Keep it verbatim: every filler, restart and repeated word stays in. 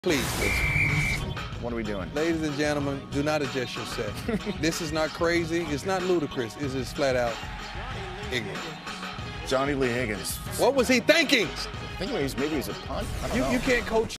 Please, please. What are we doing? Ladies and gentlemen, do not adjust yourself. This is not crazy. It's not ludicrous. It's just flat out ignorant. Johnnie Lee Higgins. What was he thinking? I think maybe he's, maybe he's a punt. I don't You, know. you can't coach